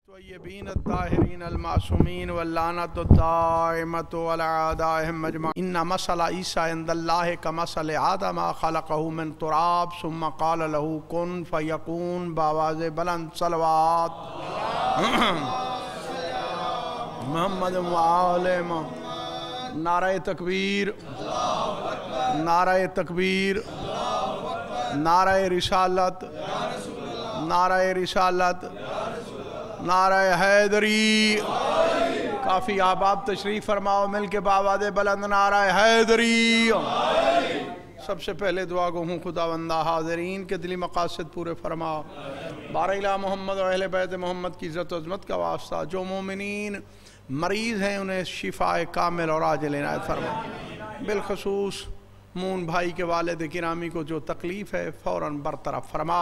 طیبین الطاہرین المعصومین واللعنۃ الدائمۃ علی اعدائہم اجمعین ان مثل عیسیٰ عند اللہ کمثل آدم خلقہ من تراب ثم قال له کن فیکون بآواز بلند صلوات محمد وآل محمد۔ نعرہ تکبیر، نعرہ تکبیر، نعرہ رسالت، نعرہ رسالت، نعرہ حیدری۔ کافی احباب تشریف فرماؤ، مل کے بآواز بلند نعرہ حیدری۔ سب سے پہلے دعا گو ہوں خداوندہ حاضرین کے دلی مقاصد پورے فرما، بارک اللہ محمد و اہل بیت محمد کی عزت و عظمت کا واسطہ۔ جو مومنین مریض ہیں انہیں شفاء کامل اور عاجل عنایت فرما، بالخصوص مون بھائی کے والد گرامی کو جو تکلیف ہے فوراً برطرف فرما۔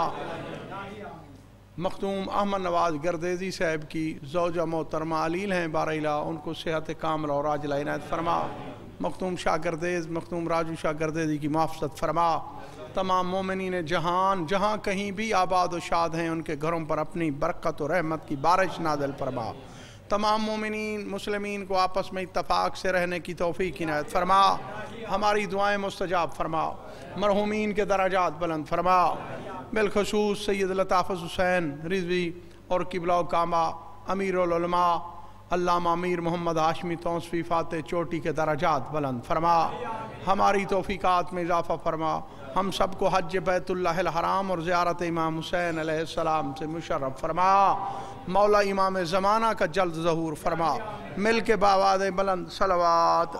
مختوم احمد نواز گردیزی صاحب کی زوجہ محترمہ علیل ہیں، بارک اللہ ان کو صحت کامل اور عاجلہ عنایت فرما۔ مختوم شاہ گردیز، مختوم راجو شاہ گردیزی کی محافظت فرما۔ تمام مومنین جہان جہاں کہیں بھی آباد و شاد ہیں ان کے گھروں پر اپنی برکت و رحمت کی بارش نازل فرما۔ تمام مومنین مسلمین کو آپس میں اتفاق سے رہنے کی توفیق عنایت فرما۔ ہماری دعائیں مستجاب فرما، مرحومین کے درجات بلند فرما، بالخصوص سید لطافت حسین رضوی اور قبلہ کعبہ امیر العلماء علامہ امیر محمد ہاشمی توسفی فاتح چوٹی کے درجات بلند فرما۔ ہماری توفیقات میں اضافہ فرما، ہم سب کو حج بیت اللہ الحرام اور زیارت امام حسین علیہ السلام سے مشرف فرما۔ مولا امام زمانہ کا جلد ظہور فرما، مل کے بآواز بلند صلوات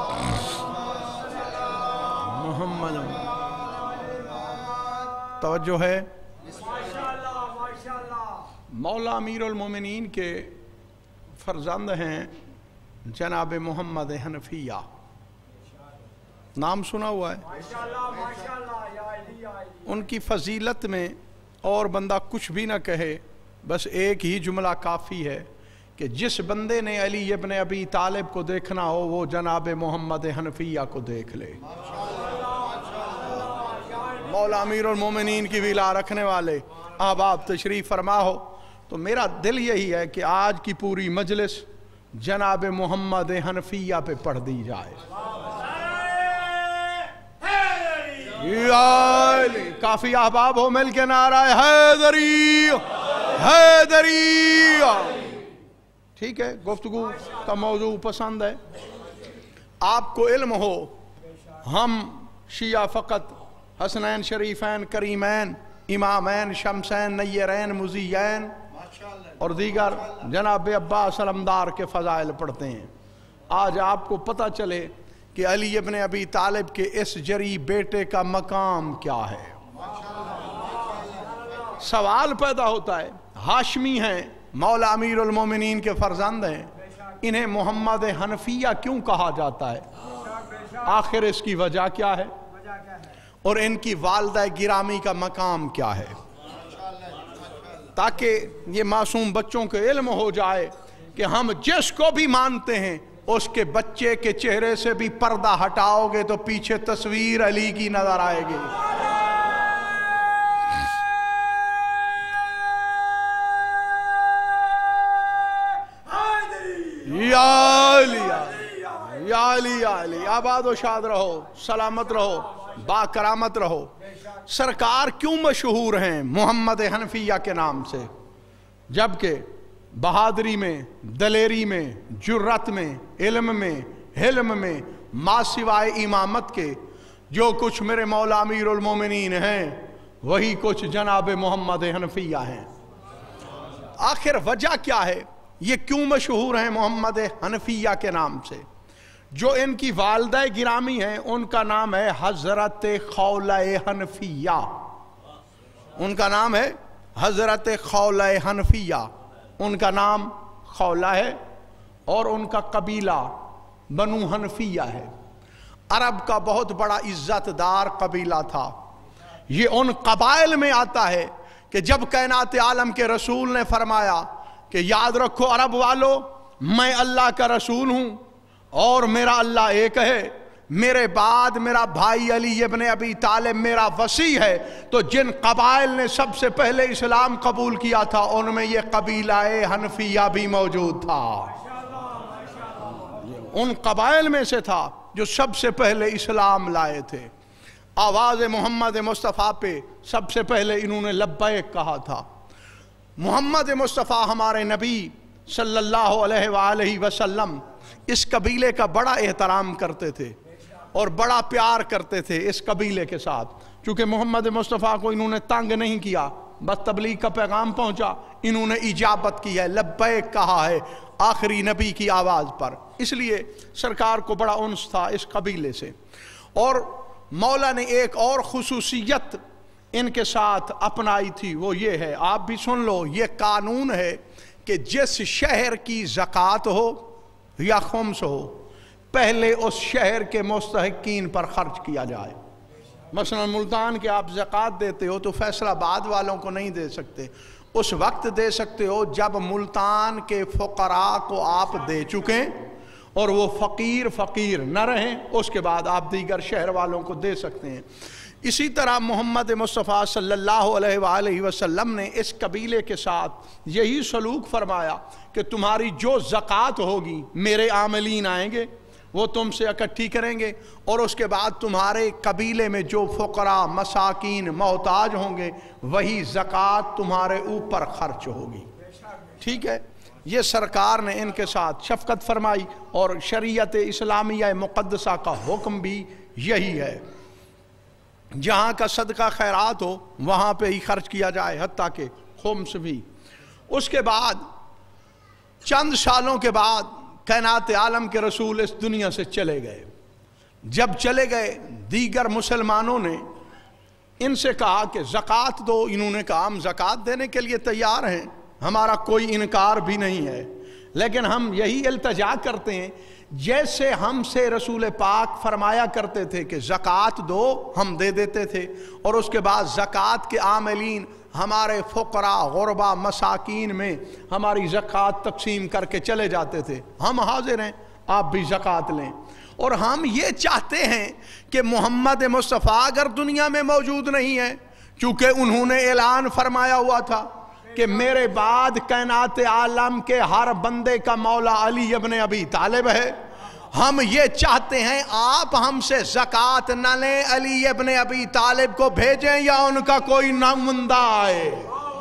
محمد۔ توجہ ہے، مولا امیر المومنین کے فرزند ہیں جناب محمد حنفیہ، نام سنا ہوا ہے؟ ان کی فضیلت میں اور بندہ کچھ بھی نہ کہے، بس ایک ہی جملہ کافی ہے کہ جس بندے نے علی ابن ابی طالب کو دیکھنا ہو وہ جناب محمد حنفیہ کو دیکھ لے۔ مولا امیر المومنین کی ولا رکھنے والے احباب تشریف فرما ہو تو میرا دل یہی ہے کہ آج کی پوری مجلس جناب محمد حنفیہ پہ پڑھ دی جائے۔ کافی احباب ہو، مل کے نعرہ حیدری حیدری۔ ٹھیک ہے، گفتگو کا موضوع پسند ہے۔ آپ کو علم ہو ہم شیعہ فقط حسنین شریفین کریمین امامین شمسین نیرین مزیین اور دیگر جناب عباس علمدار کے فضائل پڑھتے ہیں۔ آج آپ کو پتہ چلے کہ علی ابن ابی طالب کے اس جری بیٹے کا مقام کیا ہے۔ سوال پیدا ہوتا ہے، ہاشمی ہیں، مولا امیر المومنین کے فرزند ہیں، انہیں محمد حنفیہ کیوں کہا جاتا ہے؟ آخر اس کی وجہ کیا ہے اور ان کی والدہ گرامی کا مقام کیا ہے، تاکہ یہ معصوم بچوں کے علم ہو جائے کہ ہم جس کو بھی مانتے ہیں اس کے بچے کے چہرے سے بھی پردہ ہٹاؤ گے تو پیچھے تصویر علی کی نظر آئے گی۔ یا علی یا علی یا علی، آباد و شاد رہو، سلامت رہو، با کرامت رہو۔ سرکار کیوں مشہور ہیں محمد حنفیہ کے نام سے؟ جبکہ بہادری میں، دلیری میں، جرت میں، علم میں، حلم میں، ما سوائے امامت کے جو کچھ میرے مولا امیر المومنین ہیں وہی کچھ جناب محمد حنفیہ ہیں۔ آخر وجہ کیا ہے؟ یہ کیوں مشہور ہیں محمد حنفیہ کے نام سے؟ جو ان کی والدہ گرامی ہیں ان کا نام ہے حضرت خولہ حنفیہ، ان کا نام ہے حضرت خولہ حنفیہ، ان کا نام خولہ ہے اور ان کا قبیلہ بنو حنفیہ ہے۔ عرب کا بہت بڑا عزت دار قبیلہ تھا۔ یہ ان قبائل میں آتا ہے کہ جب کائنات عالم کے رسول نے فرمایا کہ یاد رکھو عرب والو، میں اللہ کا رسول ہوں اور میرا اللہ ایک ہے، میرے بعد میرا بھائی علی ابن ابی طالب میرا وصی ہے، تو جن قبائل نے سب سے پہلے اسلام قبول کیا تھا ان میں یہ قبیلہ حنفیہ بھی موجود تھا، ان قبائل میں سے تھا جو سب سے پہلے اسلام لائے تھے۔ آواز محمد مصطفیٰ پہ سب سے پہلے انہوں نے لبیک کہا تھا۔ محمد مصطفیٰ ہمارے نبی صلی اللہ علیہ وآلہ وسلم اس قبیلے کا بڑا احترام کرتے تھے اور بڑا پیار کرتے تھے اس قبیلے کے ساتھ، چونکہ محمد مصطفیٰ کو انہوں نے تنگ نہیں کیا، بس تبلیغ کا پیغام پہنچا، انہوں نے اجابت کی ہے، لبیک کہا ہے آخری نبی کی آواز پر، اس لیے سرکار کو بڑا انس تھا اس قبیلے سے۔ اور مولا نے ایک اور خصوصیت ان کے ساتھ اپنائی تھی، وہ یہ ہے، آپ بھی سن لو، یہ قانون ہے کہ جس شہر کی زکوٰۃ ہو یا خمس ہو، پہلے اس شہر کے مستحقین پر خرچ کیا جائے۔ مثلا ملتان کے آپ زکوٰۃ دیتے ہو تو فیصل آباد والوں کو نہیں دے سکتے، اس وقت دے سکتے ہو جب ملتان کے فقراء کو آپ دے چکیں اور وہ فقیر نہ رہیں، اس کے بعد آپ دیگر شہر والوں کو دے سکتے ہیں۔ اسی طرح محمد مصطفیٰ صلی اللہ علیہ وآلہ وسلم نے اس قبیلے کے ساتھ یہی سلوک فرمایا کہ تمہاری جو زکوٰۃ ہوگی میرے عاملین آئیں گے، وہ تم سے اکٹھی کریں گے، اور اس کے بعد تمہارے قبیلے میں جو فقراء مساکین محتاج ہوں گے وہی زکوٰۃ تمہارے اوپر خرچ ہوگی۔ ٹھیک ہے، یہ سرکار نے ان کے ساتھ شفقت فرمائی، اور شریعت اسلامیہ مقدسہ کا حکم بھی یہی ہے، جہاں کا صدقہ خیرات ہو وہاں پہ ہی خرچ کیا جائے، حتیٰ کہ خمس بھی۔ اس کے بعد چند سالوں کے بعد کائنات عالم کے رسول اس دنیا سے چلے گئے۔ جب چلے گئے دیگر مسلمانوں نے ان سے کہا کہ زکوٰۃ دو، انہوں نے کہا ہم زکوٰۃ دینے کے لیے تیار ہیں، ہمارا کوئی انکار بھی نہیں ہے، لیکن ہم یہی التجا کرتے ہیں جیسے ہم سے رسول پاک فرمایا کرتے تھے کہ زکوٰۃ دو، ہم دے دیتے تھے، اور اس کے بعد زکوٰۃ کے عاملین ہمارے فقراء غربا مساکین میں ہماری زکوٰۃ تقسیم کر کے چلے جاتے تھے، ہم حاضر ہیں، آپ بھی زکوٰۃ لیں۔ اور ہم یہ چاہتے ہیں کہ محمد مصطفیٰ اگر دنیا میں موجود نہیں ہے، چونکہ انہوں نے اعلان فرمایا ہوا تھا کہ میرے بعد کائنات عالم کے ہر بندے کا مولا علی ابن ابی طالب ہے، ہم یہ چاہتے ہیں آپ ہم سے زکوٰۃ نہ لیں، علی ابن ابی طالب کو بھیجیں یا ان کا کوئی نمائندہ آئے،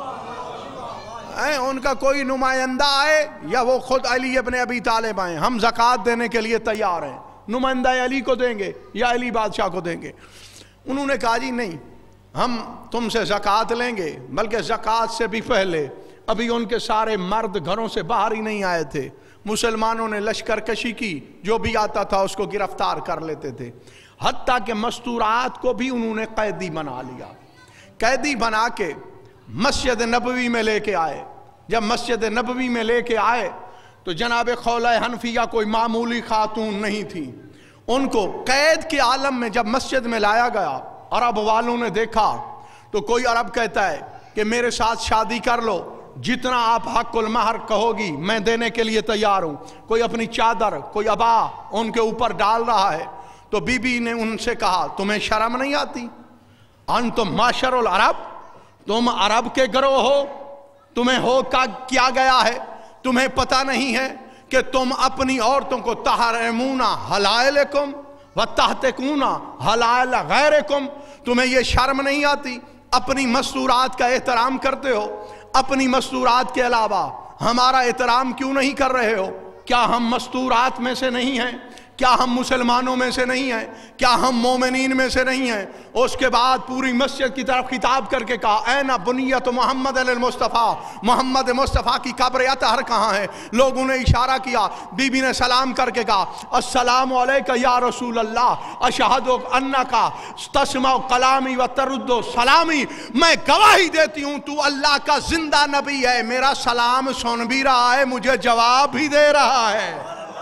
ان کا کوئی نمائندہ آئے یا وہ خود علی ابن ابی طالب آئیں، ہم زکوٰۃ دینے کے لیے تیار ہیں، نمائندہ علی کو دیں گے یا علی بادشاہ کو دیں گے۔ انہوں نے کہا جی نہیں، ہم تم سے زکوٰۃ لیں گے، بلکہ زکوٰۃ سے بھی پہلے ابھی ان کے سارے مرد گھروں سے باہر ہی نہیں آئے تھے، مسلمانوں نے لشکر کشی کی، جو بھی آتا تھا اس کو گرفتار کر لیتے تھے، حتیٰ کہ مستورات کو بھی انہوں نے قیدی بنا لیا، قیدی بنا کے مسجد نبوی میں لے کے آئے۔ جب مسجد نبوی میں لے کے آئے تو جناب خولہ حنفیہ کوئی معمولی خاتون نہیں تھی، ان کو قید کے عالم میں جب مسجد میں لایا گیا، عرب والوں نے دیکھا تو کوئی عرب کہتا ہے کہ میرے ساتھ شادی کر لو، جتنا آپ حق المہر کہو گی میں دینے کے لیے تیار ہوں، کوئی اپنی چادر کوئی عبا ان کے اوپر ڈال رہا ہے، تو بی بی نے ان سے کہا تمہیں شرم نہیں آتی؟ انتم معشر العرب، تم عرب کے گروہ ہو، تمہیں ہو کیا گیا ہے؟ تمہیں پتہ نہیں ہے کہ تم اپنی عورتوں کو تحرمون حلائلکم وتحتکون حلائل غیرکم، تمہیں یہ شرم نہیں آتی؟ اپنی مستورات کا احترام کرتے ہو، اپنی مستورات کے علاوہ ہمارا احترام کیوں نہیں کر رہے ہو؟ کیا ہم مستورات میں سے نہیں ہیں؟ کیا ہم مسلمانوں میں سے نہیں ہیں؟ کیا ہم مومنین میں سے نہیں ہیں؟ اس کے بعد پوری مسجد کی طرف خطاب کر کے کہا این بنیت محمد المصطفیٰ، محمد مصطفیٰ کی قبر اطہر کہاں ہے؟ لوگوں نے اشارہ کیا، بی بی نے سلام کر کے کہا السلام علیکہ یا رسول اللہ، اشہد انکا تسمع کلامی و ترد سلامی، میں گواہی دیتی ہوں تو اللہ کا زندہ نبی ہے، میرا سلام سن بھی رہا ہے، مجھے جواب بھی دے رہا ہے۔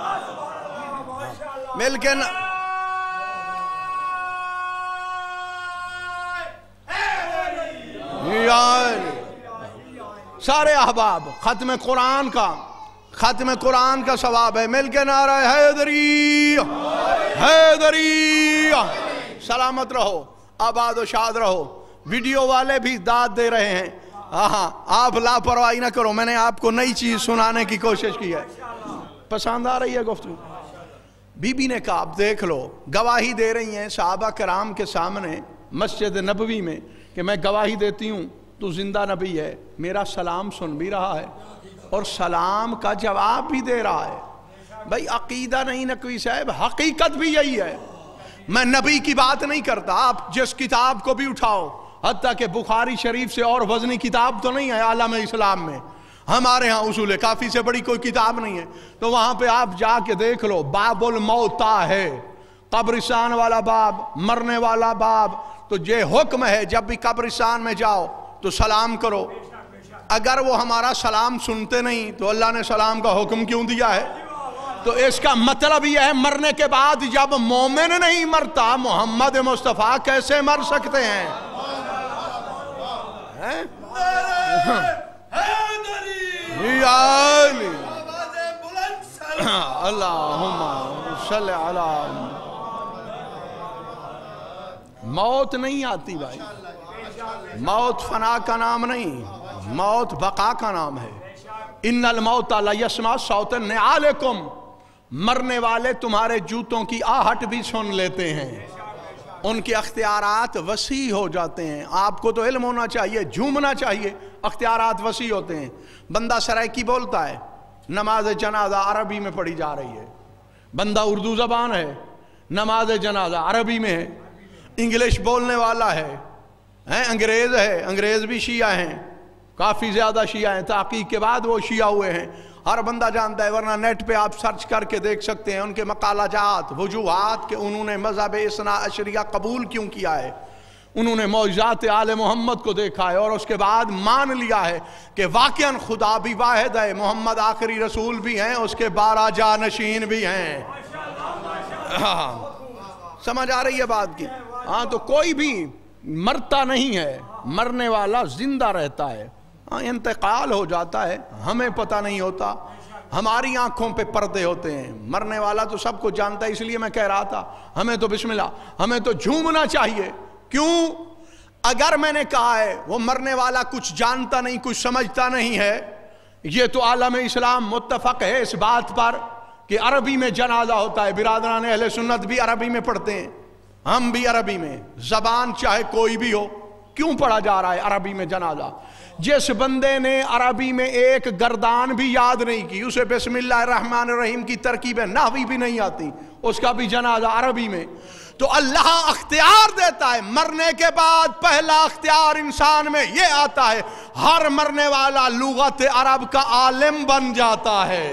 لیکن سارے احباب ختم قرآن کا ختم قرآن کا ثواب ہے. مل کے نعرہ حیدری حیدری. سلامت رہو، آباد و شاد رہو. ویڈیو والے بھی داد دے رہے ہیں. ہاں آپ لاپرواہی نہ کرو، میں نے آپ کو نئی چیز سنانے کی کوشش کی ہے. پسند آ رہی ہے گفتگو؟ بی بی نے کہا آپ دیکھ لو، گواہی دے رہی ہیں صحابہ کرام کے سامنے مسجد نبوی میں کہ میں گواہی دیتی ہوں تو زندہ نبی ہے. میرا سلام سن بھی رہا ہے اور سلام کا جواب بھی دے رہا ہے. بھائی عقیدہ نہیں نقوی صاحب، حقیقت بھی یہی ہے. میں نبی کی بات نہیں کرتا. آپ جس کتاب کو بھی اٹھاؤ، حتیٰ کہ بخاری شریف سے اور وزنی کتاب تو نہیں ہے عالم اسلام میں، ہمارے ہاں اصول کافی سے بڑی کوئی کتاب نہیں ہے، تو وہاں پہ آپ جا کے دیکھ لو، باب الموتا ہے، قبرستان والا باب، مرنے والا باب. تو یہ حکم ہے جب بھی قبرستان میں جاؤ تو سلام کرو. اگر وہ ہمارا سلام سنتے نہیں تو اللہ نے سلام کا حکم کیوں دیا ہے؟ تو اس کا مطلب یہ ہے مرنے کے بعد جب مومن نہیں مرتا، محمد مصطفیٰ کیسے مر سکتے ہیں؟ اللہم صلی علی. موت نہیں آتی بھائی، موت فنا کا نام نہیں، موت بقا کا نام ہے. ان الموت لیسمع صوت نعالکم. مرنے والے تمہارے جوتوں کی آہٹ بھی سن لیتے ہیں، ان کے اختیارات وسیع ہو جاتے ہیں. آپ کو تو علم ہونا چاہیے، جھومنا چاہیے، اختیارات وسیع ہوتے ہیں. بندہ سرائکی بولتا ہے، نماز جنازہ عربی میں پڑھی جا رہی ہے. بندہ اردو زبان ہے، نماز جنازہ عربی میں ہے. انگلش بولنے والا ہے، انگریز ہے، انگریز بھی شیعہ ہیں، کافی زیادہ شیعہ ہیں، تحقیق کے بعد وہ شیعہ ہوئے ہیں. ہر بندہ جانتا ہے، ورنہ نیٹ پہ آپ سرچ کر کے دیکھ سکتے ہیں ان کے مقالہ جات، وجوہات کہ انہوں نے مذہب اثنا عشریہ قبول کیوں کیا ہے. انہوں نے معجزات آل محمد کو دیکھا ہے اور اس کے بعد مان لیا ہے کہ واقعاً خدا بھی واحد ہے، محمد آخری رسول بھی ہیں، اس کے 12 جانشین بھی ہیں. سمجھ آ رہی ہے بات کی؟ ہاں تو کوئی بھی مرتا نہیں ہے، مرنے والا زندہ رہتا ہے. ہاں انتقال ہو جاتا ہے، ہمیں پتہ نہیں ہوتا، ہماری آنکھوں پہ پردے ہوتے ہیں. مرنے والا تو سب کو جانتا ہے. اس لیے میں کہہ رہا تھا ہمیں تو بسم اللہ، ہمیں تو جھومنا چاہیے. کیوں؟ اگر میں نے کہا ہے وہ مرنے والا کچھ جانتا نہیں، کچھ سمجھتا نہیں ہے، یہ تو عالم اسلام متفق ہے اس بات پر کہ عربی میں جنازہ ہوتا ہے. برادران اہل سنت بھی عربی میں پڑھتے ہیں، ہم بھی عربی میں. زبان چاہے کوئی بھی ہو، کیوں پڑھا جا رہا ہے عربی میں جنازہ؟ جس بندے نے عربی میں ایک گردان بھی یاد نہیں کی، اسے بسم اللہ الرحمن الرحیم کی ترکیب نحوی بھی نہیں آتی، اس کا بھی جنازہ عربی میں. تو اللہ اختیار دیتا ہے. مرنے کے بعد پہلا اختیار انسان میں یہ آتا ہے، ہر مرنے والا لغت عرب کا عالم بن جاتا ہے.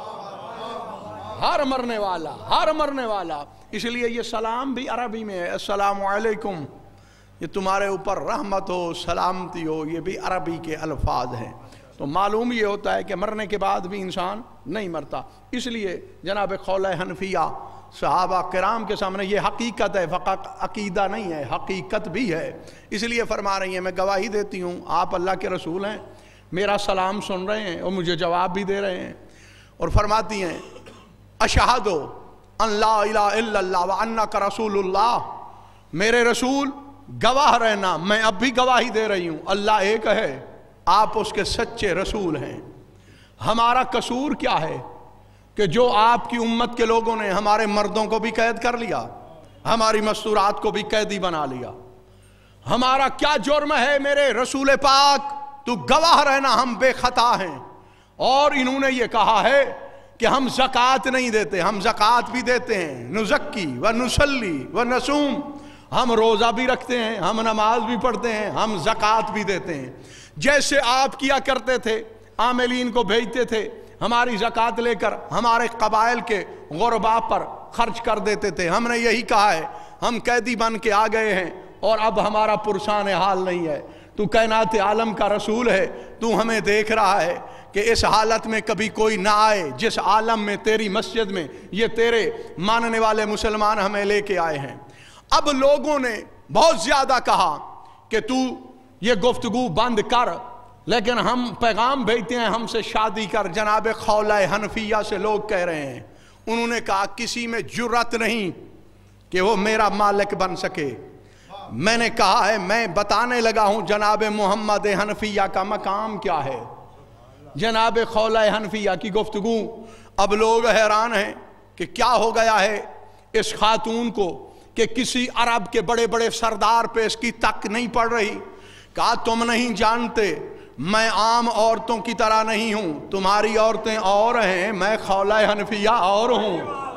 ہر مرنے والا، ہر مرنے والا. اس لیے یہ سلام بھی عربی میں ہے، السلام علیکم، یہ تمہارے اوپر رحمت ہو، سلامتی ہو، یہ بھی عربی کے الفاظ ہیں. تو معلوم یہ ہوتا ہے کہ مرنے کے بعد بھی انسان نہیں مرتا. اس لیے جناب قول حنفیہ صحابہ کرام کے سامنے یہ حقیقت ہے، فقط عقیدہ نہیں ہے، حقیقت بھی ہے. اس لیے فرما رہی ہیں میں گواہی دیتی ہوں آپ اللہ کے رسول ہیں، میرا سلام سن رہے ہیں اور مجھے جواب بھی دے رہے ہیں. اور فرماتی ہیں اشہدو ان لا الہ الا اللہ وانک رسول اللہ. میرے رسول گواہ رہنا، میں اب بھی گواہی دے رہی ہوں اللہ ایک ہے، آپ اس کے سچے رسول ہیں. ہمارا قصور کیا ہے کہ جو آپ کی امت کے لوگوں نے ہمارے مردوں کو بھی قید کر لیا، ہماری مستورات کو بھی قیدی بنا لیا. ہمارا کیا جرم ہے میرے رسول پاک؟ تو گواہ رہنا ہم بے خطا ہیں. اور انہوں نے یہ کہا ہے کہ ہم زکوٰۃ نہیں دیتے، ہم زکوٰۃ بھی دیتے ہیں، نزکی و نصلی و نصوم، ہم روزہ بھی رکھتے ہیں، ہم نماز بھی پڑھتے ہیں، ہم زکوٰۃ بھی دیتے ہیں. جیسے آپ کیا کرتے تھے، عاملین کو بھیجتے تھے ہماری زکوٰۃ لے کر ہمارے قبائل کے غرباء پر خرچ کر دیتے تھے. ہم نے یہی کہا ہے ہم قیدی بن کے آ گئے ہیں اور اب ہمارا پرسان حال نہیں ہے. تو کائنات عالم کا رسول ہے، تو ہمیں دیکھ رہا ہے کہ اس حالت میں کبھی کوئی نہ آئے جس عالم میں تیری مسجد میں یہ تیرے ماننے والے مسلمان ہمیں لے کے آئے ہیں. اب لوگوں نے بہت زیادہ کہا کہ تو یہ گفتگو بند کر لیکن ہم پیغام بھیجتے ہیں ہم سے شادی کر. جناب خولہ حنفیہ سے لوگ کہہ رہے ہیں, انہوں نے کہا کسی میں جرأت نہیں کہ وہ میرا مالک بن سکے. میں نے کہا ہے میں بتانے لگا ہوں جناب محمد حنفیہ کا مقام کیا ہے. جناب خولہ حنفیہ کی گفتگو. اب لوگ حیران ہیں کہ کیا ہو گیا ہے اس خاتون کو کہ کسی عرب کے بڑے بڑے سردار پہ اس کی تک نہیں پڑ رہی. کہا تم نہیں جانتے میں عام عورتوں کی طرح نہیں ہوں, تمہاری عورتیں اور ہیں, میں خولہ حنفیہ اور ہوں.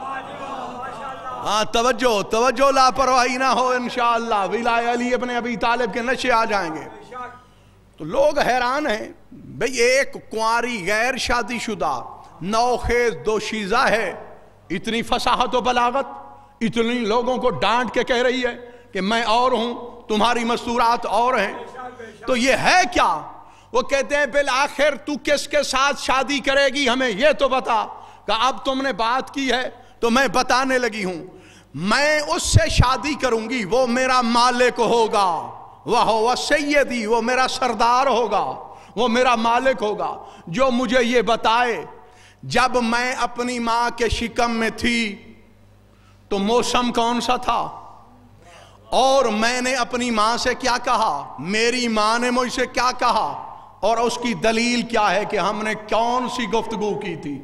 ہاں توجہ لاپرواہی نہ ہو, انشاءاللہ ولایہ علی ابن ابی طالب کے نشے آ جائیں گے. تو لوگ حیران ہیں بھئی ایک کنواری غیر شادی شدہ نوخیز دوشیزہ ہے, اتنی فصاحت و بلاغت, اتنی لوگوں کو ڈانٹ کے کہہ رہی ہے کہ میں اور ہوں, تمہاری مستورات اور ہیں. تو یہ ہے کیا؟ وہ کہتے ہیں بالآخر تو کس کے ساتھ شادی کرے گی ہمیں یہ تو بتا. کہ اب تم نے بات کی ہے تو میں بتانے لگی ہوں. میں اس سے شادی کروں گی, وہ میرا مالک ہوگا, وہ سیدی, وہ میرا سردار ہوگا, وہ میرا مالک ہوگا, جو مجھے یہ بتائے جب میں اپنی ماں کے شکم میں تھی تو موسم کون سا تھا, اور میں نے اپنی ماں سے کیا کہا, میری ماں نے مجھ سے کیا کہا, اور اس کی دلیل کیا ہے کہ ہم نے کون سی گفتگو کی تھی.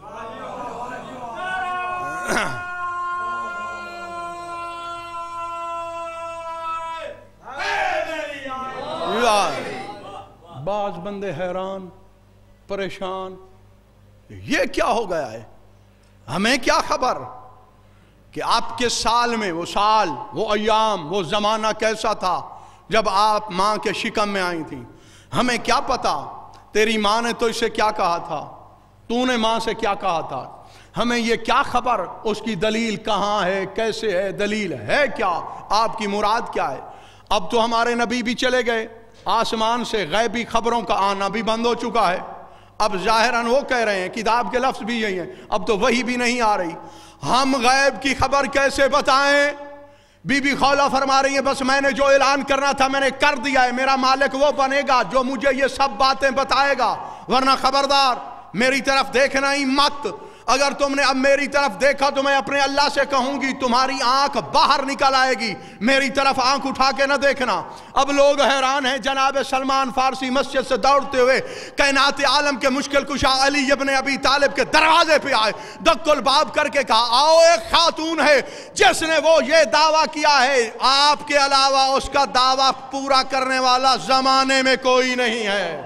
بعض بندے حیران پریشان, یہ کیا ہو گیا ہے, ہمیں کیا خبر کہ آپ کے سال میں وہ سال, وہ ایام, وہ زمانہ کیسا تھا جب آپ ماں کے شکم میں آئی تھی. ہمیں کیا پتا تیری ماں نے تو اسے کیا کہا تھا, تو نے ماں سے کیا کہا تھا. ہمیں یہ کیا خبر اس کی دلیل کہاں ہے, کیسے ہے, دلیل ہے کیا, آپ کی مراد کیا ہے. اب تو ہمارے نبی بھی چلے گئے, آسمان سے غیبی خبروں کا آنا بھی بند ہو چکا ہے. اب ظاہراً وہ کہہ رہے ہیں, کتاب کے لفظ بھی یہی ہیں, اب تو وہی بھی نہیں آ رہی. ہم غیب کی خبر کیسے بتائیں. بی بی خولہ فرما رہی ہیں بس میں نے جو اعلان کرنا تھا میں نے کر دیا ہے, میرا مالک وہ بنے گا جو مجھے یہ سب باتیں بتائے گا, ورنہ خبردار میری طرف دیکھنا ہی مت. اگر تم نے اب میری طرف دیکھا تو میں اپنے اللہ سے کہوں گی تمہاری آنکھ باہر نکل آئے گی, میری طرف آنکھ اٹھا کے نہ دیکھنا. اب لوگ حیران ہیں. جناب سلمان فارسی مسجد سے دوڑتے ہوئے کائنات عالم کے مشکل کشا علی ابن ابی طالب کے دروازے پہ آئے, دق الباب کر کے کہا آؤ ایک خاتون ہے جس نے وہ یہ دعویٰ کیا ہے, آپ کے علاوہ اس کا دعویٰ پورا کرنے والا زمانے میں کوئی نہیں ہے.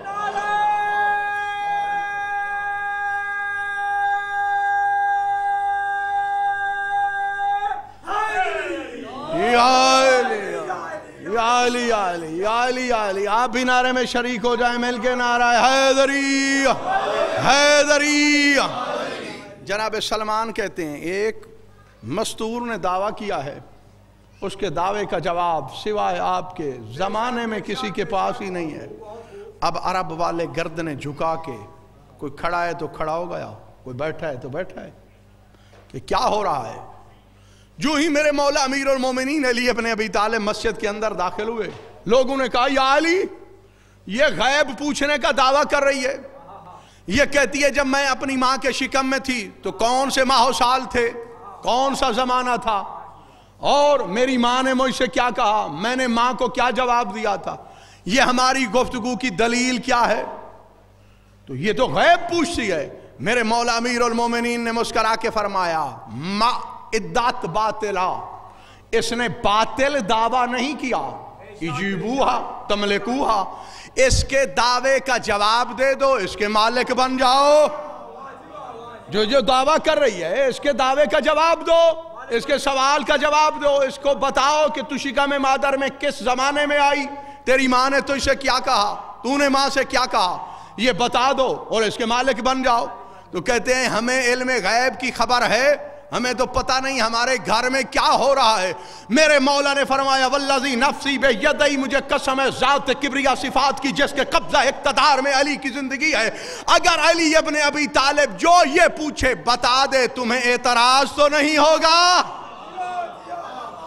یا علی, آپ بھی نعرے میں شریک ہو جائیں, مل کے نعرہ حیدری حیدری. جناب سلمان کہتے ہیں ایک مستور نے دعویٰ کیا ہے, اس کے دعوے کا جواب سوائے آپ کے زمانے میں کسی کے پاس ہی نہیں ہے. اب عرب والے گردنیں جھکا کے, کوئی کھڑا ہے تو کھڑا ہو گیا, کوئی بیٹھا ہے تو بیٹھا ہے, کہ کیا ہو رہا ہے. جو ہی میرے مولا امیر المومنین علی ابن ابی طالب مسجد کے اندر داخل ہوئے, لوگوں نے کہا یا علی یہ غیب پوچھنے کا دعویٰ کر رہی ہے, یہ کہتی ہے جب میں اپنی ماں کے شکم میں تھی تو کون سے ماہ و سال تھے, کون سا زمانہ تھا, اور میری ماں نے مجھ سے کیا کہا, میں نے ماں کو کیا جواب دیا تھا, یہ ہماری گفتگو کی دلیل کیا ہے. تو یہ تو غیب پوچھتی ہے. میرے مولا امیر المومنین نے مسکرا کے فرمایا ما ادعت باطلا, اس نے باطل دعویٰ نہیں کیا, اجیبوہا تملکوہا, اس کے دعوے کا جواب دے دو, اس کے مالک بن جاؤ. جو دعویٰ کر رہی ہے اس کے دعوے کا جواب دو, اس کے سوال کا جواب دو, اس کو بتاؤ کہ تو شکم مادر میں کس زمانے میں آئی, تیری ماں نے تو اسے کیا کہا, تو نے ماں سے کیا کہا, یہ بتا دو اور اس کے مالک بن جاؤ. تو کہتے ہیں ہمیں علم غیب کی خبر ہے, ہمیں تو پتہ نہیں ہمارے گھر میں کیا ہو رہا ہے. میرے مولا نے فرمایا والذی نفسی بیدی, مجھے قسم ہے ذات کبریا صفات کی جس کے قبضہ اقتدار میں علی کی زندگی ہے, اگر علی ابن ابی طالب جو یہ پوچھے بتا دے تمہیں اعتراض تو نہیں ہوگا.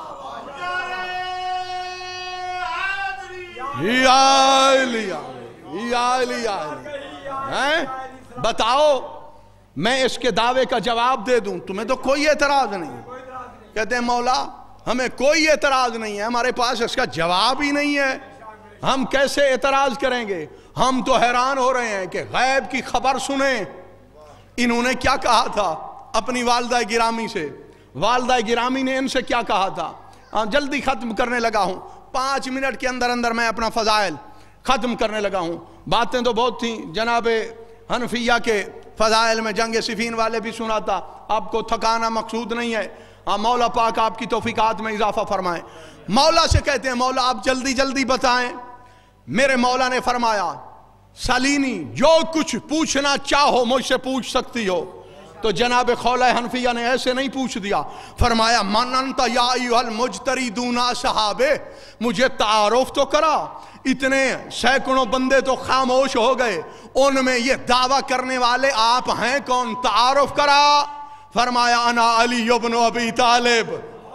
یا یا علی یا علی، بتاؤ میں اس کے دعوے کا جواب دے دوں، تمہیں تو کوئی اعتراض نہیں۔ کہتے ہیں مولا ہمیں کوئی اعتراض نہیں ہے، ہمارے پاس اس کا جواب ہی نہیں ہے، ہم کیسے اعتراض کریں گے؟ ہم تو حیران ہو رہے ہیں کہ غیب کی خبر سنیں۔ انہوں نے کیا کہا تھا اپنی والدہ گرامی سے؟ والدہ گرامی نے ان سے کیا کہا تھا؟ جلدی ختم کرنے لگا ہوں، 5 منٹ کے اندر اندر میں اپنا فضائل ختم کرنے لگا ہوں۔ باتیں تو بہت تھیں، جناب حنفیہ کے فضائل میں جنگ صفین والے بھی سنا تھا، آپ کو تھکانا مقصود نہیں ہے، مولا پاک آپ کی توفیقات میں اضافہ فرمائیں۔ مولا سے کہتے ہیں مولا آپ جلدی جلدی بتائیں۔ میرے مولا نے فرمایا سالینی جو کچھ پوچھنا چاہو مجھ سے پوچھ سکتی ہو۔ تو جناب خولہ حنفیہ نے ایسے نہیں پوچھ دیا، فرمایا من انت یا ایھا المجتری دون صحابے، مجھے تعارف تو کرا۔ اتنے سینکڑوں بندے تو خاموش ہو گئے، ان میں یہ دعویٰ کرنے والے آپ ہیں کون؟ تعارف کرا۔ فرمایا انا علی ابن ابی طالب،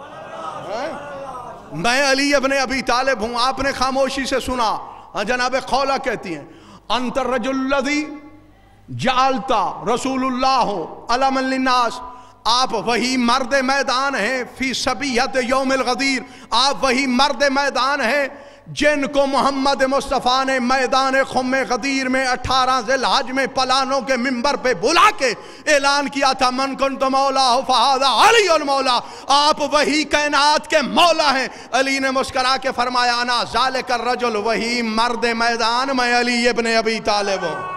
میں علی ابن ابی طالب ہوں۔ آپ نے خاموشی سے سنا۔ جناب خولہ کہتی ہیں انت الرجل الذی جعلتا رسول اللہ علما للناس، آپ وہی مرد میدان ہیں فی صبیحۃ یوم الغدیر، آپ وہی مرد میدان ہیں جن کو محمد مصطفیٰ نے میدان خم غدیر میں 18 ذی الحج میں پلانوں کے منبر پہ بلا کے اعلان کیا تھا من کنت مولا فہذا علی المولا، آپ وہی کائنات کے مولا ہیں۔ علی نے مسکرا کے فرمایا انا ذالک الرجل، وہی مرد میدان میں علی ابن ابی طالب ہوں۔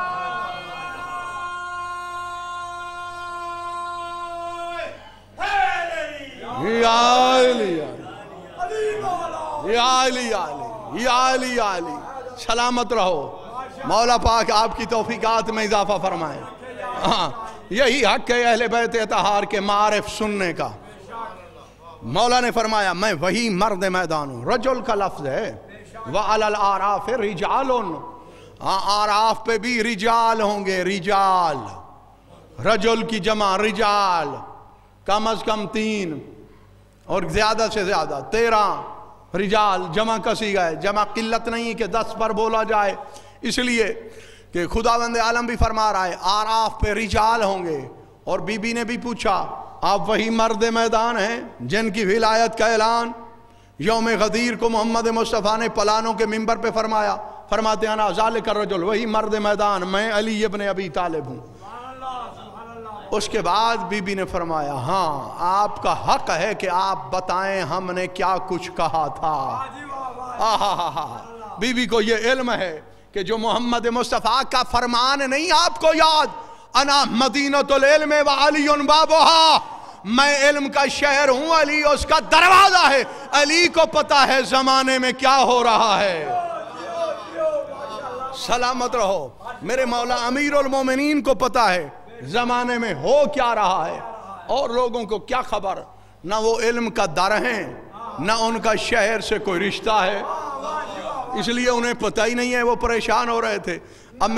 یا علی یا علی یا علی یا علی یا علی، سلامت رہو، مولا پاک آپ کی توفیقات میں اضافہ فرمائے۔ یہی حق ہے اہل بیت اطہار کے معارف سننے کا۔ مولا نے فرمایا میں وہی مرد میدان ہوں، رجل کا لفظ ہے، وَعَلَى الْأَعْرَافِ رِجَالٌ، آراف پہ بھی رجال ہوں گے، رجال، رجل کی جمع رجال، کم از کم 3 اور زیادہ سے زیادہ 13 رجال جمع کسی گئے، جمع قلت نہیں کہ 10 پر بولا جائے، اس لیے کہ خداوند عالم بھی فرما رہا ہے آراف پہ رجال ہوں گے۔ اور بی بی نے بھی پوچھا آپ وہی مرد میدان ہیں جن کی ولایت کا اعلان یوم غدیر کو محمد مصطفیٰ نے پلانوں کے منبر پہ فرمایا؟ فرماتے ہیں انا ذالک الرجل، وہی مرد میدان میں علی ابن ابی طالب ہوں۔ اس کے بعد بی بی نے فرمایا ہاں آپ کا حق ہے کہ آپ بتائیں ہم نے کیا کچھ کہا تھا۔ بی بی کو یہ علم ہے کہ جو محمد مصطفیٰ کا فرمان نہیں آپ کو یاد، انا مدینۃ العلم وعلی بابھا، میں علم کا شہر ہوں، علی اس کا دروازہ ہے، علی کو پتا ہے زمانے میں کیا ہو رہا ہے۔ سلامت رہو، میرے مولا امیر المومنین کو پتا ہے زمانے میں ہو کیا رہا ہے، اور لوگوں کو کیا خبر، نہ وہ علم کا در ہیں نہ ان کا شہر سے کوئی رشتہ ہے، اس لیے انہیں پتہ ہی نہیں ہے، وہ پریشان ہو رہے تھے۔ اب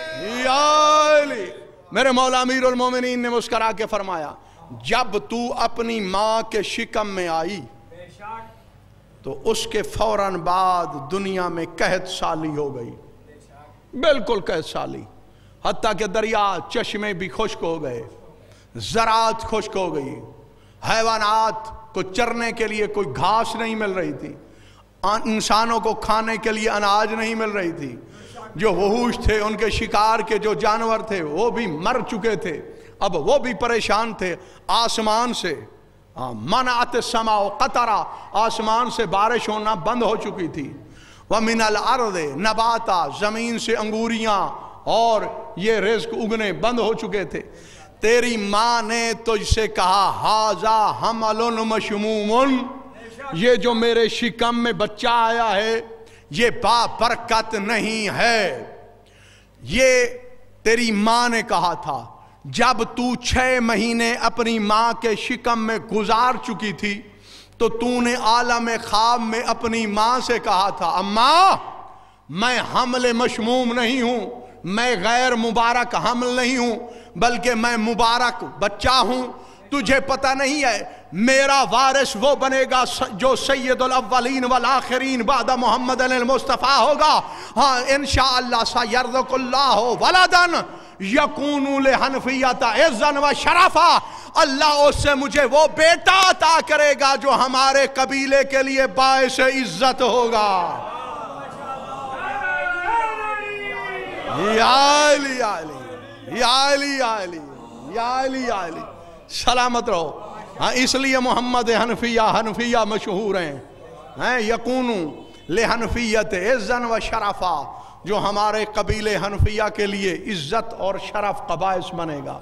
میرے مولا امیر المومنین نے مسکرا کے فرمایا جب تو اپنی ماں کے شکم میں آئی تو اس کے فوراً بعد دنیا میں قحط سالی ہو گئی، بالکل قحط سالی، حتیٰ کہ دریا چشمے بھی خشک ہو گئے، زراعت خشک ہو گئی، حیوانات کو چرنے کے لیے کوئی گھاس نہیں مل رہی تھی، انسانوں کو کھانے کے لیے اناج نہیں مل رہی تھی، جو وحوش تھے ان کے شکار کے جو جانور تھے وہ بھی مر چکے تھے، اب وہ بھی پریشان تھے۔ آسمان سے منعت السماء قطرہ، آسمان سے بارش ہونا بند ہو چکی تھی، وَمِنَ الْأَرْضِ نباتا، زمین سے انگوریاں اور یہ رزق اگنے بند ہو چکے تھے۔ تیری ماں نے تجھ سے کہا ہَذَا حَمَلٌ مَشْمُومٌ، یہ جو میرے شکم میں بچہ آیا ہے یہ با برکت نہیں ہے۔ یہ تیری ماں نے کہا تھا جب تو 6 مہینے اپنی ماں کے شکم میں گزار چکی تھی تو تو نے عالم خواب میں اپنی ماں سے کہا تھا اماں میں حمل مشموم نہیں ہوں، میں غیر مبارک حمل نہیں ہوں، بلکہ میں مبارک بچہ ہوں، تجھے پتہ نہیں ہے میرا وارث وہ بنے گا جو سید الاولین والآخرین بعد محمد المصطفیٰ ہوگا. ہاں انشاءاللہ سیرزق اللہ ولدن یکون لحنفیت عزا و شرفا. اللہ اس سے مجھے وہ بیٹا عطا کرے گا جو ہمارے قبیلے کے لیے باعث عزت ہوگا. یا علی یا علی یا علی یا علی یا علی یا علی. سلامت رہو. ہاں اس لیے محمد حنفیہ مشہور ہیں. یکونو لحنفیت عزا و شرفا، جو ہمارے قبیلے حنفیہ کے لیے عزت اور شرف کا باعث بنے گا.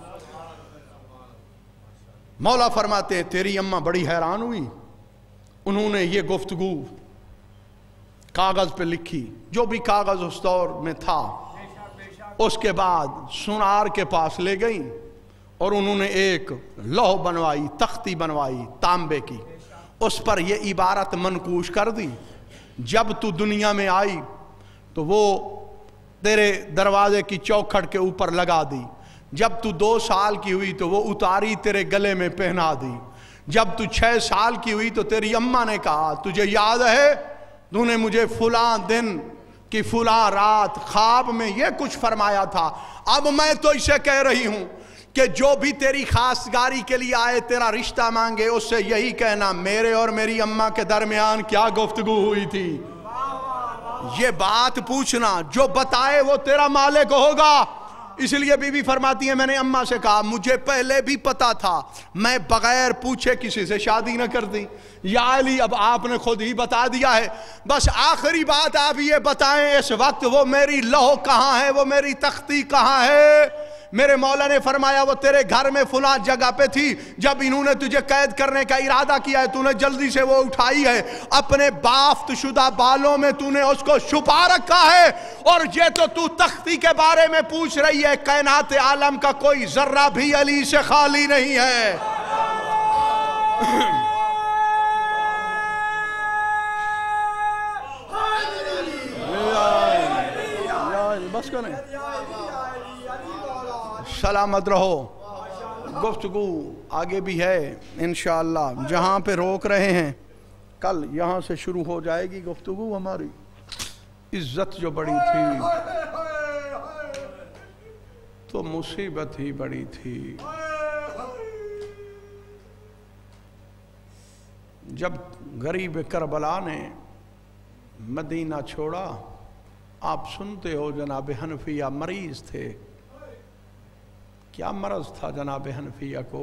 مولا فرماتے ہیں تیری اماں بڑی حیران ہوئی. انہوں نے یہ گفتگو کاغذ پہ لکھی، جو بھی کاغذ اس دور میں تھا. اس کے بعد سونار کے پاس لے گئیں اور انہوں نے ایک لوح بنوائی، تختی بنوائی تانبے کی. اس پر یہ عبارت منقوش کر دی، جب تو دنیا میں آئی تو وہ تیرے دروازے کی چوکھٹ کے اوپر لگا دی. جب تو 2 سال کی ہوئی تو وہ اتاری تیرے گلے میں پہنا دی. جب تو 6 سال کی ہوئی تو تیری اماں نے کہا تجھے یاد ہے تو نے مجھے فلاں دن کی فلاں رات خواب میں یہ کچھ فرمایا تھا. اب میں تو اسے کہہ رہی ہوں کہ جو بھی تیری خواستگاری کے لیے آئے، تیرا رشتہ مانگے، اس سے یہی کہنا میرے اور میری اماں کے درمیان کیا گفتگو ہوئی تھی. یہ بات پوچھنا، جو بتائے وہ تیرا مالک ہوگا. اس لیے بی بی فرماتی ہے میں نے اماں سے کہا مجھے پہلے بھی پتا تھا، میں بغیر پوچھے کسی سے شادی نہ کرتی. یا علی اب آپ نے خود ہی بتا دیا ہے، بس آخری بات آپ یہ بتائیں اس وقت وہ میری لوح کہاں ہے، وہ میری تختی کہاں ہے. میرے مولا نے فرمایا وہ تیرے گھر میں فلاں جگہ پہ تھی. جب انہوں نے تجھے قید کرنے کا ارادہ کیا ہے تو نے جلدی سے وہ اٹھائی ہے، اپنے بافت شدہ بالوں میں تو نے اس کو چھپا رکھا ہے. اور یہ تو تختی کے بارے میں پوچھ رہی ہے، کائنات عالم کا کوئی ذرہ بھی علی سے خالی نہیں ہے. بس کریں، سلامت رہو. گفتگو آگے بھی ہے انشاءاللہ. جہاں پہ روک رہے ہیں کل یہاں سے شروع ہو جائے گی گفتگو. ہماری عزت جو بڑی تھی تو مصیبت ہی بڑی تھی. جب غریب کربلا نے مدینہ چھوڑا، آپ سنتے ہو جناب حنفیہ مریض تھے. کیا مرض تھا جناب حنفیہ کو؟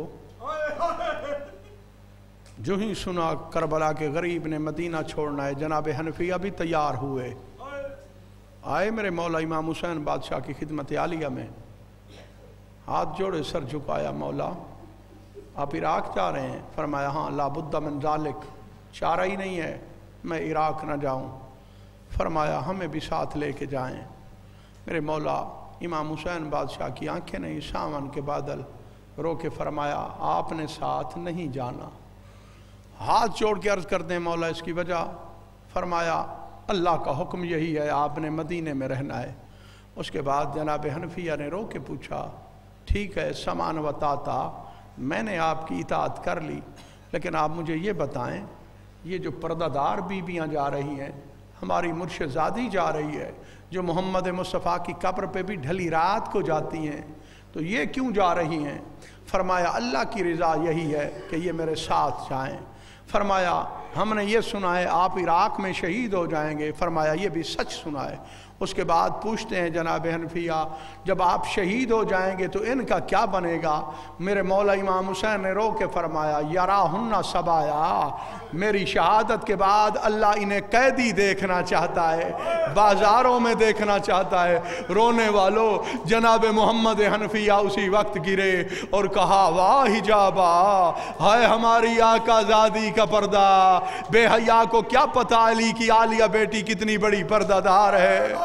جو ہی سنا کربلا کے غریب نے مدینہ چھوڑنا ہے، جناب حنفیہ بھی تیار ہوئے. آئے میرے مولا امام حسین بادشاہ کی خدمت عالیہ میں، ہاتھ جوڑے سر جھکایا، مولا آپ عراق جا رہے ہیں؟ فرمایا ہاں، لا بد من ذالک، چارہ ہی نہیں ہے میں عراق نہ جاؤں. فرمایا ہمیں بھی ساتھ لے کے جائیں. میرے مولا امام حسین بادشاہ کی آنکھیں نہیں ساون کے بادل، رو کے فرمایا آپ نے ساتھ نہیں جانا. ہاتھ جوڑ کے عرض کر دیں مولا اس کی وجہ. فرمایا اللہ کا حکم یہی ہے، آپ نے مدینے میں رہنا ہے. اس کے بعد جناب حنفیہ نے رو کے پوچھا ٹھیک ہے سمان و طاعتا، میں نے آپ کی اطاعت کر لی، لیکن آپ مجھے یہ بتائیں یہ جو پردہ دار بیویاں جا رہی ہیں، ہماری مرشد زادی جا رہی ہے جو محمد مصطفیٰ کی قبر پہ بھی ڈھلی رات کو جاتی ہیں، تو یہ کیوں جا رہی ہیں؟ فرمایا اللہ کی رضا یہی ہے کہ یہ میرے ساتھ جائیں. فرمایا ہم نے یہ سنا ہے آپ عراق میں شہید ہو جائیں گے. فرمایا یہ بھی سچ سنا ہے. اس کے بعد پوچھتے ہیں جناب حنفیہ جب آپ شہید ہو جائیں گے تو ان کا کیا بنے گا؟ میرے مولا امام حسین نے رو کے فرمایا یراہن سبایا، میری شہادت کے بعد اللہ انہیں قیدی دیکھنا چاہتا ہے، بازاروں میں دیکھنا چاہتا ہے. رونے والوں جناب محمد حنفیہ اسی وقت گرے اور کہا واہ حجابا، ہائے ہماری آقا زادی کا پردہ. بے حیا کو کیا پتہ علی کی عالیہ بیٹی کتنی بڑی پردہ دار ہے.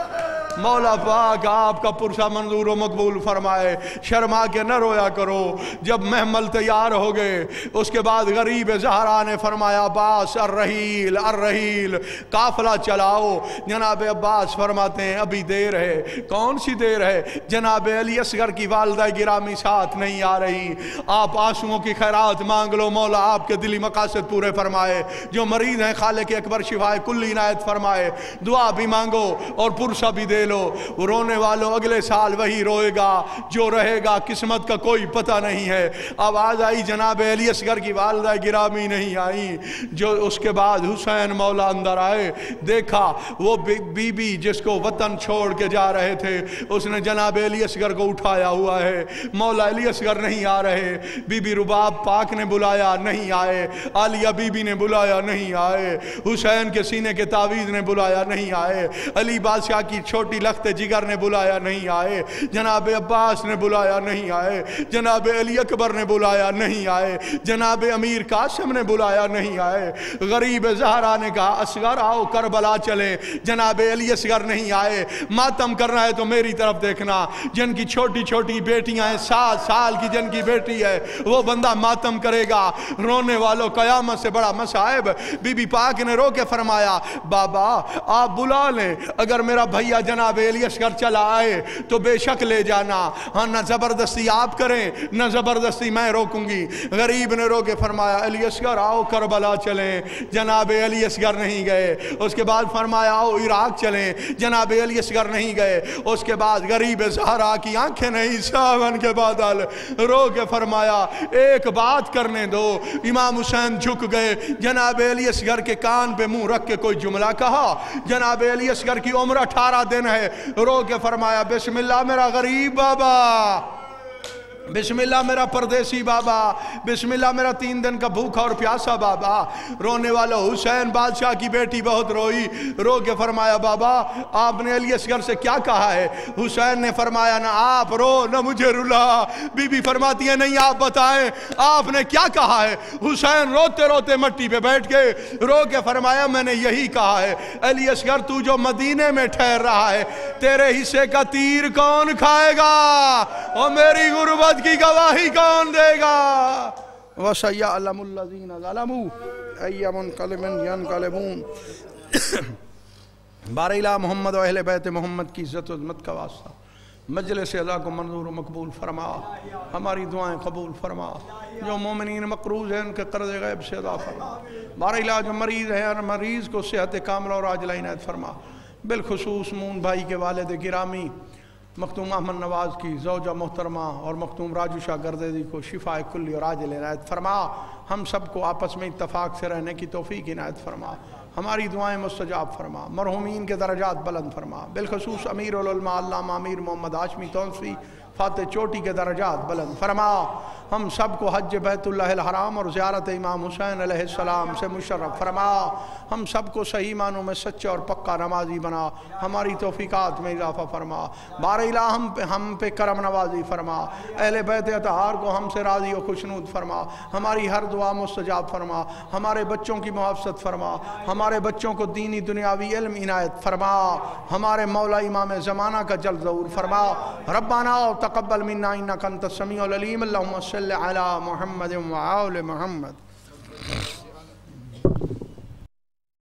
مولا پاک آپ کا پرسہ منظور و مقبول فرمائے. شرما کے نہ رویا کرو. جب محمل تیار ہو گئے اس کے بعد غریب زہرا نے فرمایا عباس الرحیل الرحیل، قافلہ چلاؤ. جناب عباس فرماتے ہیں ابھی دیر ہے. کون سی دیر ہے؟ جناب علی اصغر کی والدہ گرامی ساتھ نہیں آ رہی. آپ آنسوؤں کی خیرات مانگ لو، مولا آپ کے دلی مقاصد پورے فرمائے. جو مریض ہیں خالق اکبر شفائے کلی عنایت فرمائے. دعا بھی مانگو اور پرسہ بھی دے لو. رونے والوں اگلے سال وہی روئے گا جو رہے گا، قسمت کا کوئی پتہ نہیں ہے. آواز آئی جناب علی اصغر کی والدہ گرامی نہیں آئی. جو اس کے بعد حسین مولا اندر آئے، دیکھا وہ بی بی جس کو وطن چھوڑ کے جا رہے تھے، اس نے جناب علی اصغر کو اٹھایا ہوا ہے. مولا علی اصغر نہیں آ رہے. بی بی رباب پاک نے بلایا نہیں آئے. عالیہ بی بی نے بلایا نہیں آئے. حسین کے سینے کے تعویذ نے بلایا نہیں آئے. علی بادشاہ کی چھوٹی لخت جگر نے بلایا نہیں آئے. جناب عباس نے بلایا نہیں آئے. جناب علی اکبر نے بلایا نہیں آئے. جناب امیر قاسم نے بلایا نہیں آئے. غریب زہرا نے کہا اصغر آؤ کربلا چلیں. جناب علی اصغر نہیں آئے. ماتم کرنا ہے تو میری طرف دیکھنا. جن کی چھوٹی چھوٹی بیٹیاں ہیں، 7 سال کی جن کی بیٹی ہے، وہ بندہ ماتم کرے گا. رونے والوں قیامت سے بڑا مصائب. بی بی پاک نے رو کے فرمایا بابا آپ بلا لیں، اگر میرا بھیا جناب علی اصغر چلا آئے تو بے شک لے جانا. ہاں نہ زبردستی آپ کریں نہ زبردستی میں روکوں گی. غریب نے رو کے فرمایا علی اصغر آؤ کربلا چلیں. جناب علی اصغر نہیں گئے. اس کے بعد فرمایا آؤ عراق چلیں. جناب علی اصغر نہیں گئے. اس کے بعد غریب زہرا کی آنکھیں نہیں ساون کے بادل، رو کے فرمایا ایک بات کرنے دو. امام حسین جھک گئے. جناب علی اصغر کے کان پہ منہ رکھ کے کوئی جملہ کہا. جناب علی اصغر کی عمر 18 دن ہے. رو کے فرمایا بسم اللہ میرا غریب بابا، بسم اللہ میرا پردیسی بابا، بسم اللہ میرا 3 دن کا بھوکا اور پیاسا بابا. رونے والا حسین بادشاہ کی بیٹی بہت روئی. رو کے فرمایا بابا آپ نے علی اصغر سے کیا کہا ہے؟ حسین نے فرمایا نہ آپ رو نہ مجھے رلا. بی بی فرماتی ہے نہیں آپ بتائیں آپ نے کیا کہا ہے؟ حسین روتے روتے مٹی پہ بیٹھ گئے. رو کے فرمایا میں نے یہی کہا ہے علی اصغر تو جو مدینے میں ٹھہر رہا ہے تیرے حصے کا تیر کون کھائے گا اور میری غربت کی گواہی کون دے گا؟ وَسَيَعْلَمُ الَّذِينَ ظَلَمُوا أَيَّ مُنْقَلِبٍ يَنْقَلِبُونَ. بار الہ محمد و اہل بیت محمد کی عزت و عظمت کا واسطہ مجلس اعلیٰ کو منظور و مقبول فرما. ہماری دعائیں قبول فرما. جو مومنین مقروض ہیں ان کے قرض غیب سے ادا فرما. بار الہ جو مریض ہیں ہر مریض کو صحت کاملہ اور عاجلہ عنایت فرما. بالخصوص مون بھائی کے والد گرامی مختوم احمد نواز کی زوجہ محترمہ اور مختوم راجو شاہ گردیدی کو شفاء کلی اور عاجل عنایت فرما. ہم سب کو آپس میں اتفاق سے رہنے کی توفیق عنایت فرما. ہماری دعائیں مستجاب فرما. مرحومین کے درجات بلند فرما. بالخصوص امیر العلماء علامہ امیر محمد ہاشمی تونسی فاتح چوٹی کے درجات بلند فرما. ہم سب کو حج بیت اللہ الحرام اور زیارت امام حسین علیہ السلام سے مشرف فرما. ہم سب کو صحیح معنوں میں سچا اور پکا نمازی بنا. ہماری توفیقات میں اضافہ فرما. بار الہ ہم پہ کرم نوازی فرما. اہل بیت اطہار کو ہم سے راضی و خوشنود فرما. ہماری ہر دعا مستجاب فرما. ہمارے بچوں کی محافظت فرما. ہمارے بچوں کو دینی دنیاوی علم عنایت فرما. ہمارے مولا امام زمانہ کا جلد ظہور فرما. ربنا تقبل منا انک انت السمیع العلیم. اللہم صلی علی محمد و آل محمد.